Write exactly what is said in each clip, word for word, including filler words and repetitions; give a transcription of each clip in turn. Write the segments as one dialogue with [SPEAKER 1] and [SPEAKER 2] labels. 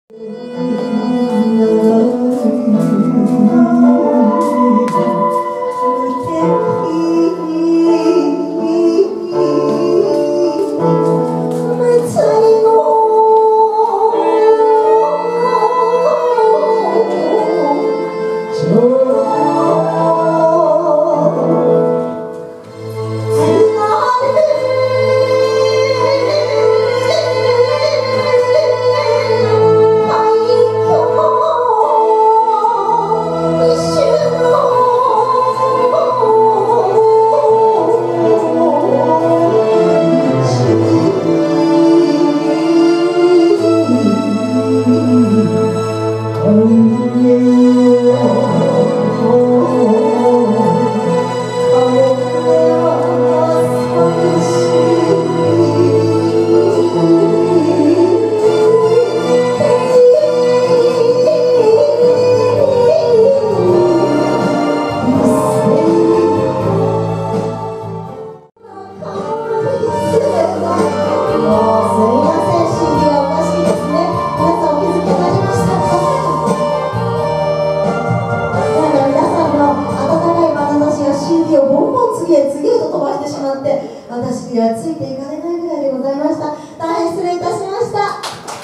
[SPEAKER 1] 私にはついていかれないぐらいでございました。大変失礼いたしました。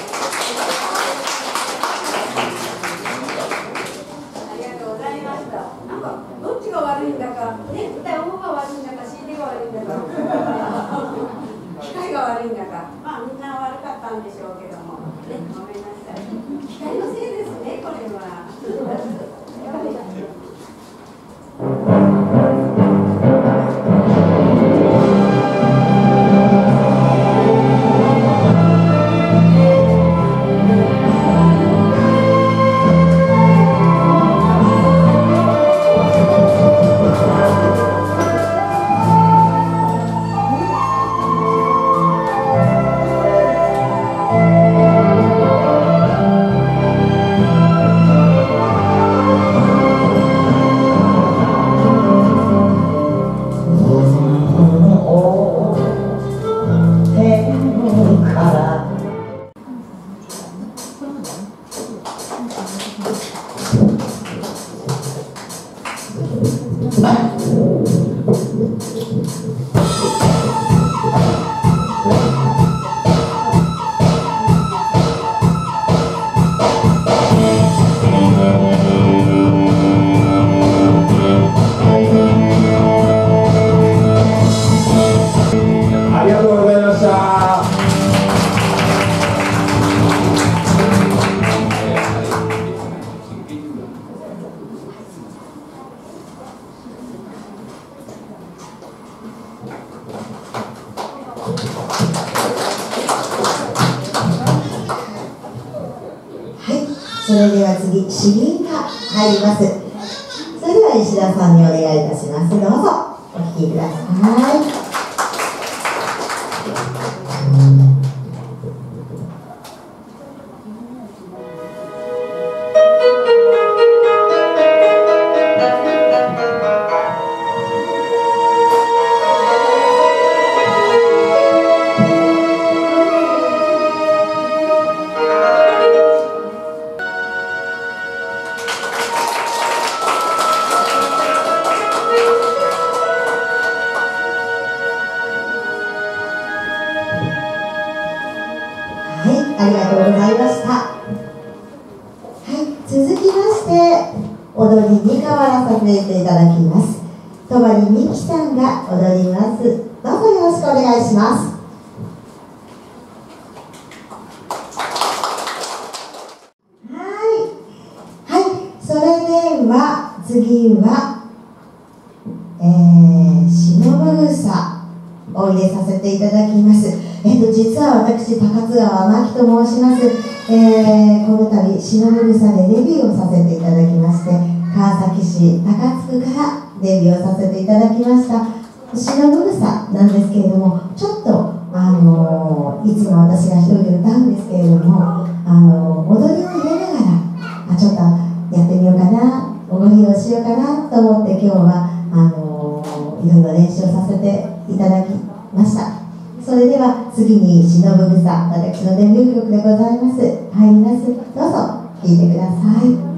[SPEAKER 2] ありがとうございました。なんかどっちが悪いんだか、ね、歌う方が悪いんだか、シーディー が悪いんだか、機械が悪いんだか、まあみんな悪かったんでしょうけども、ね、ごめんなさい。機械のせいですね、これは。
[SPEAKER 1] それでは次、詩吟が入ります。それでは石田さんにお願いいたします。どうぞお聴きください。ありがとうございました。はい、続きまして踊りに変わらさせていただきます。戸張美希さんが踊ります。どうぞよろしくお願いします。はいはい、それでは次は、えー、忍草を入れさせていただきます。えっと、実は私、高津川真希と申します。えー、この度、忍草でデビューをさせていただきまして、川崎市高津区からデビューをさせていただきました。忍草なんですけれども、ちょっと、あのー、いつも私が一人で歌うんですけれども、あのー、踊りを入れながら、あ、ちょっとやってみようかな、ご披露しようかなと思って、今日は、あのー、いろいろ練習させていただきました。 それでは次に忍草、私のデビュー曲でございます。入ります。どうぞ聴いてください。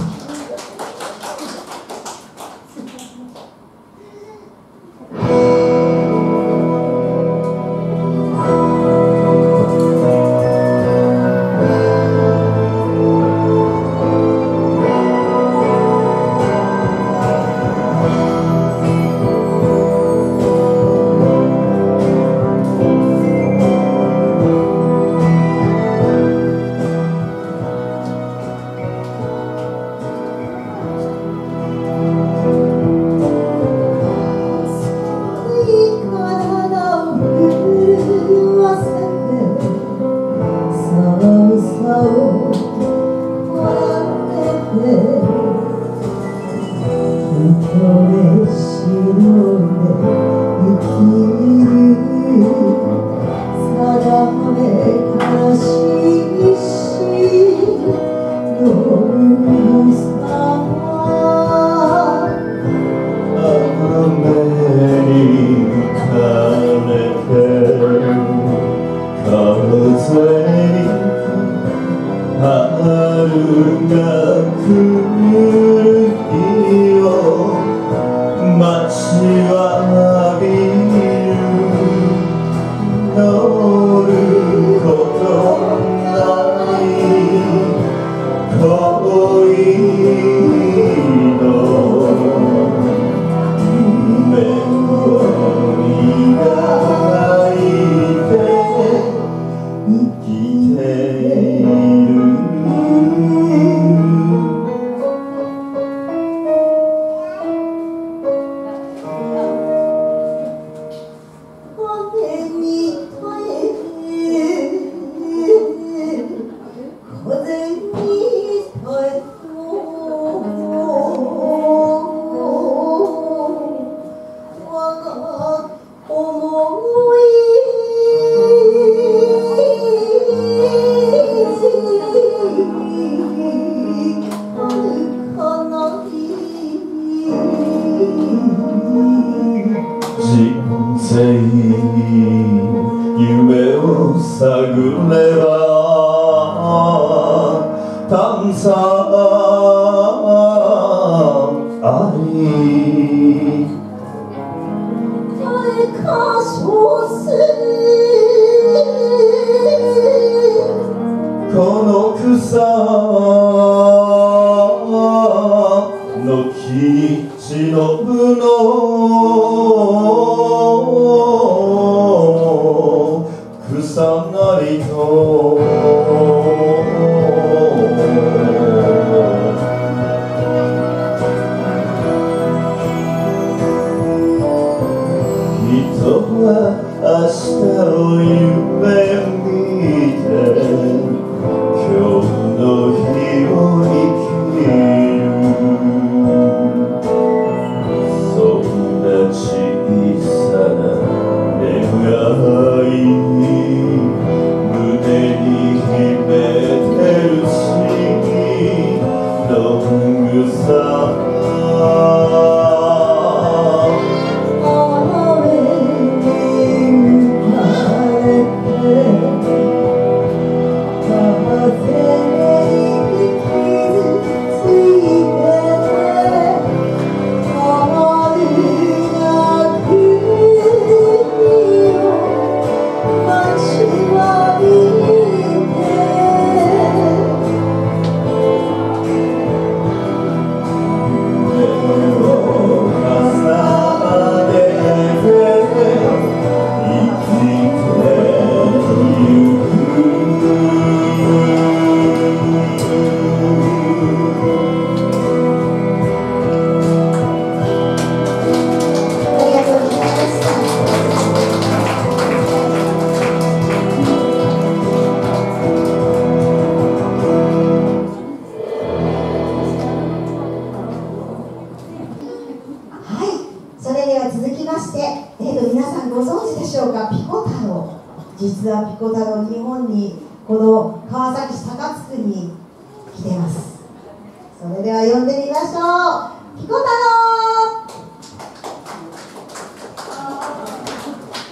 [SPEAKER 3] 実はピコ太郎、日本にこの川崎市高津区に来てます。それでは呼んでみましょう。ピコ太郎。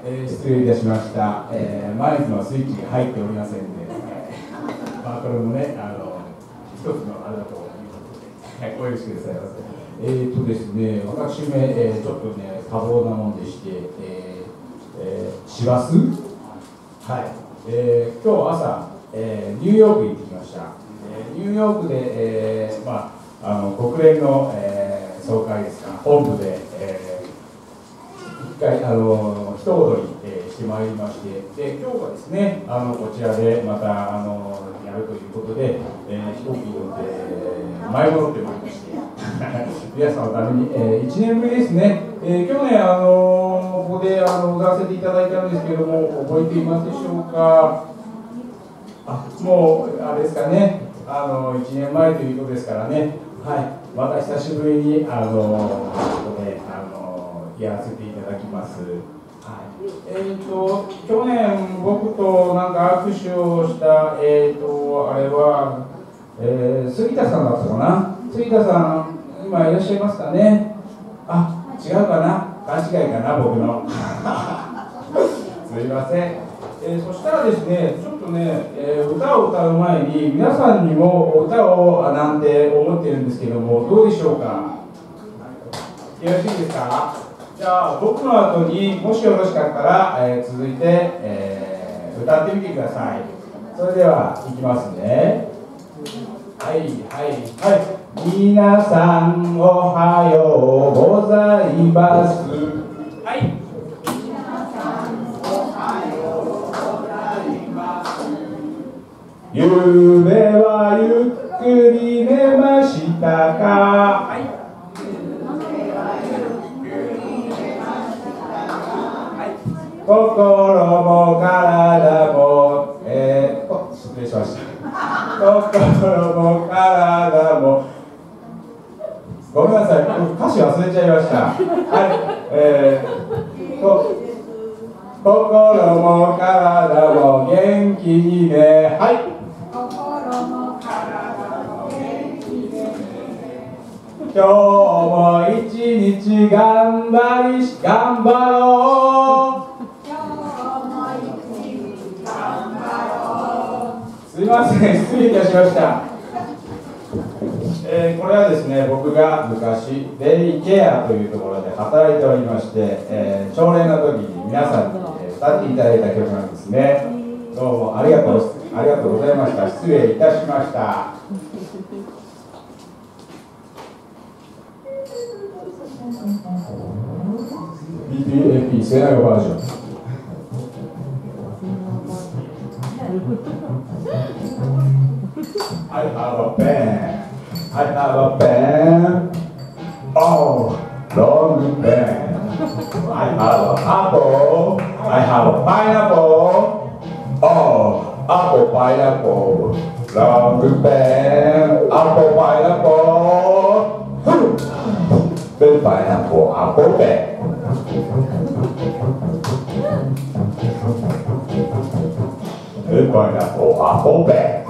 [SPEAKER 4] えー、失礼いたしました、えー、マイクのスイッチが入っておりませんで、えー、まあこれもね、あの一つのあれだということで、はい、お許しくださいませ。えーとですね、私め、えー、ちょっとね、多忙なもんでして、えーえー、市バス、はい、えー、今日朝、えー、ニューヨーク行ってきました。えー、ニューヨークで、えー、まあ、あの国連の、えー、総会ですか、本部で、えー、一回、あの一踊り、えー、してまいりまして、で、今日はですね、あのこちらでまた、あのやるということで、えー、飛行機に乗って、えー、前戻ってまいりまして、皆さんのために、えー、いちねんぶりですね、えー、去年、あのここであの踊らせていただいたんですけれども、覚えていますでしょうか。あ、もう、あれですかね、あのいちねんまえということですからね、はい、また久しぶりに、あのここであのやらせていただきます。はい、えーと、去年、僕となんか握手をした、えーと、あれは、えー、杉田さんだったかな、杉田さん、今いらっしゃいますかね、あ、違うかな、勘違いかな、僕の。すみません、えー、そしたらですね、ちょっとね、えー、歌を歌う前に、皆さんにも歌をなんて思ってるんですけども、どうでしょうか、よろしいですか。じゃあ僕の後にもしよろしかったら、えー、続いて、えー、歌ってみてください。それではいきますね。はいはいはい。皆さんおはようございます。はい。皆さんおはようございます。夢はゆっくり寝ましたか。はい。心も体も、えー、失礼しました。心も体も、ごめんなさい、歌詞忘れちゃいました。はい、えー、こ心も体も元気にね。はい。心も体も元気にね。今日も一日頑張りし頑張ろう。すみません、失礼いたしました。えー、これはですね、僕が昔デイケアというところで働いておりまして、えー、朝礼の時に皆さんに、えー、歌っていただいた曲なんですね。どうもありがとうありがとうございました。失礼いたしました。ビーピーエーピー セナゴバージョン。I have a pen. I have a pen. Oh, long pen. I have an apple. I have a pineapple. Oh, apple, pineapple. Long pen. Apple, pineapple. Pen, pineapple, apple, pen. Pen, pineapple, apple, pen.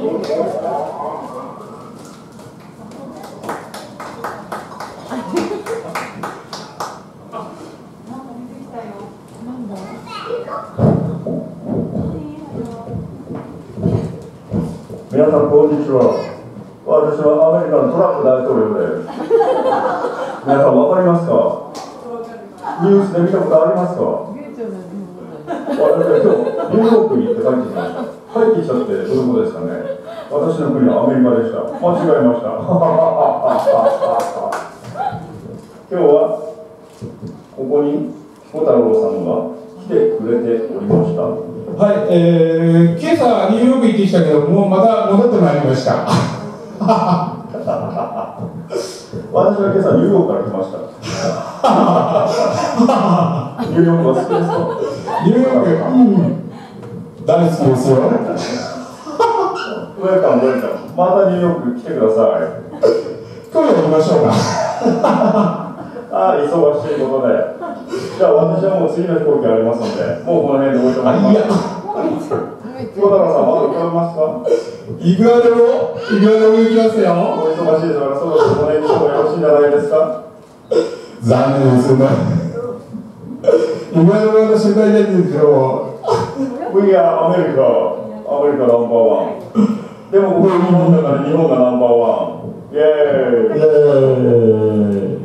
[SPEAKER 5] 皆さんこんにちは。私はアメリカのトランプ大統領です。皆さんわかりますか？ニュースで見たことありますか？私は今日ニューヨークに行って帰ってきました。帰ってきたってどういうことですかね？私の国はアメリカでした。間違えました。今日はここに彦太郎さんが来てくれておりました。
[SPEAKER 4] はい、えー、今朝ニューヨーク行ってきたけど、もうまた戻ってまいりました。
[SPEAKER 5] 私は今朝ニューヨークから来ました。ニューヨークは好きですか？
[SPEAKER 4] ニューヨーク、うん、大好きですよ。
[SPEAKER 5] ウェルカム、ウェルカム。またニューヨーク来てください。
[SPEAKER 4] 今日やりましょうか。
[SPEAKER 5] ああ、忙しいことで。じゃあ私はもう次の飛行機ありますので、もうこの辺で置いてもらいます。彦太郎さん、まだ伺いますか？
[SPEAKER 4] いくらでも、いくらでも行きますよ。
[SPEAKER 5] お忙しいですから、そろそろこの辺にしてもよろしいんじゃないですか？
[SPEAKER 4] 残念ですね。い今のまま世界大ですけども。
[SPEAKER 5] We are アメリカ、アメリカナンバーワン。でもここ日本だから日本がナンバーワン。イェーイ。
[SPEAKER 4] イエーイ。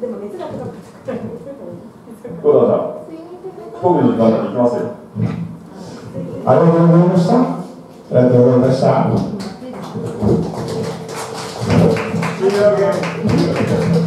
[SPEAKER 5] 小田さん、飛行機の時間まで行きますよ。
[SPEAKER 4] ありがとうございました。ありがとうございました。
[SPEAKER 5] See you again.